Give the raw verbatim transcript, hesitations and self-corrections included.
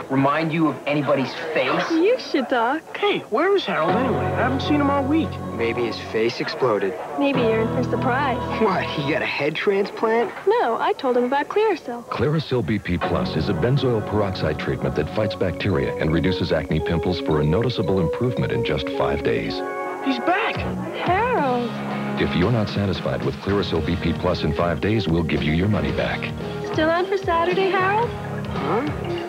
remind you of anybody's face? You should talk. Hey, where is Harold anyway? I haven't seen him all week. Maybe his face exploded. Maybe you're in for a surprise. What, he got a head transplant? No, I told him about Clearsil. Clearsil B P Plus is a benzoyl peroxide treatment that fights bacteria and reduces acne pimples for a noticeable improvement in just five days. He's back. Harold. If you're not satisfied with Clearsil B P Plus in five days, we'll give you your money back. Still on for Saturday, Harold? Huh?